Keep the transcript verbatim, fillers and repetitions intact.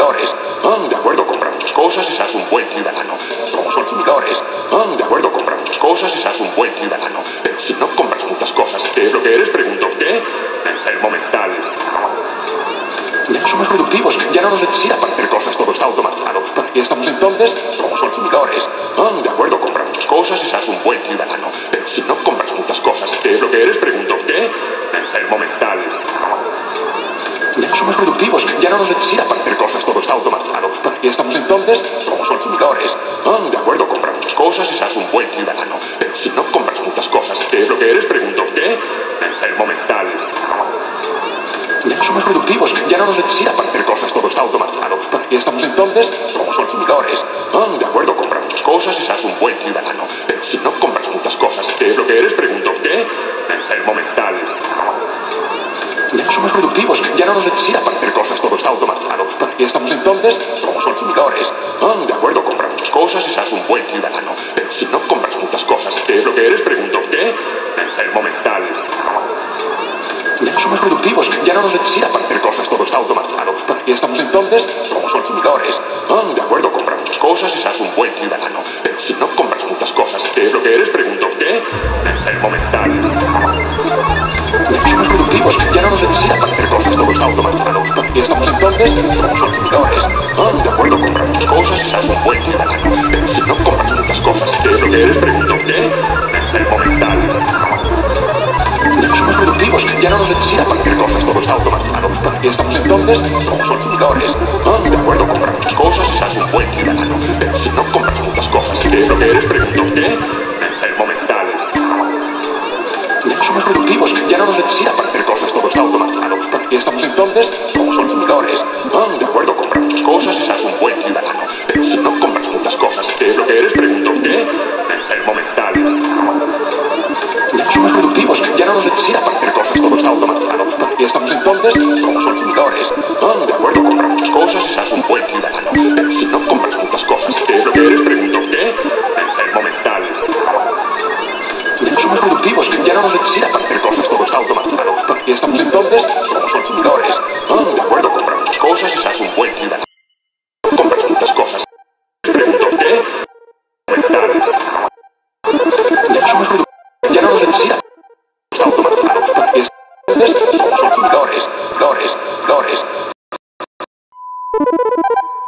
consumidores. Ah, de acuerdo, comprar muchas cosas y seas un buen ciudadano. Somos consumidores. Ah, de acuerdo, comprar muchas cosas y seas un buen ciudadano. Pero si no compras muchas cosas, ¿qué es lo que eres? Pregunto, ¿qué? Enfermo mental. Ya somos productivos, ya no nos necesita para hacer cosas, todo está automatizado. ¿Para qué estamos entonces? Somos consumidores. Ah, de acuerdo, comprar muchas cosas y seas un buen ciudadano. Pero si no compras muchas cosas, ¿qué es lo que eres? Pregunto, ¿qué? Enfermo mental. Ya somos productivos, ya no nos necesita para hacer cosas, todo está automatizado. ¿Para qué estamos entonces? Somos consumidores. Ah, de acuerdo, comprar muchas cosas y seas un buen ciudadano. Pero si no compras muchas cosas, ¿qué es lo que eres? Pregunto, ¿qué? Enfermo mental. Ya somos productivos, ya no nos necesita para hacer cosas, todo está automatizado. ¿Para qué estamos entonces? Somos consumidores. Ah, de acuerdo, comprar muchas cosas y seas un buen ciudadano. Pero si no compras muchas cosas, ¿qué es lo que eres? Pregunto, ¿qué? Enfermo mental. Ya somos productivos, ya no nos necesita para hacer cosas, todo está automatizado. ¿Para qué estamos entonces? Somos consumidores. Ah, de acuerdo, comprar muchas cosas y seas un buen ciudadano. Pero si no compras muchas cosas, ¿qué es lo que eres? Pregunto, ¿qué? Enfermo mental. Ya somos productivos, ya no nos necesita para hacer cosas, todo está automatizado. ¿Para qué estamos entonces? Somos consumidores. Ah, de acuerdo, comprar muchas cosas y seas un buen ciudadano. Pero si no compras muchas cosas, ¿qué es lo que eres? Pregunto, ¿qué? Enfermo mental. Ya somos productivos, ya no nos necesita para hacer cosas, todo está automatizado. ¿Para qué estamos entonces? Somos consumidores. Ah, de acuerdo, comprar muchas cosas y seas un buen ciudadano. Pero si no compras muchas cosas, ¿qué es lo que eres? Pregunto, ¿qué? Enfermo mental. Ya somos productivos, ya no nos necesita para hacer cosas, todo está automatizado. ¿Para qué estamos entonces? Somos consumidores. Ah, de acuerdo, comprar muchas cosas y seas un buen ciudadano. Pero si no compras muchas cosas, ¿qué es lo que eres? Pregunto, ¿qué? Enfermo mental. Ya somos productivos, ya no nos necesita para hacer cosas, todo está automatizado. ¿Para qué estamos entonces? Somos consumidores. Ah, de acuerdo, comprar muchas cosas y seas un buen ciudadano. Pero si no compras muchas cosas, ¿qué es lo que eres? Pregunto, ¿qué? Enfermo mental. Ya somos productivos, ya no nos necesita para hacer cosas, todo está automatizado. ¿Para qué estamos entonces? Somos consumidores. Ah, de acuerdo, comprar muchas cosas y seas un buen ciudadano. Pero si no compras muchas cosas, ¿qué es lo que eres? Pregunto, ¿qué? Enfermo mental. Ya somos productivos, ya no nos necesita para hacer cosas, todo está automatizado. ¿Para qué estamos entonces? Somos consumidores. Ah, de acuerdo, comprar muchas cosas y seas un buen ciudadano. Compras muchas cosas. Pregunto, ¿qué? Mental. Ya somos productivos, ya no nos necesita. Está automatizado. ¿Para qué entonces? Somos consumidores. Dores, dores.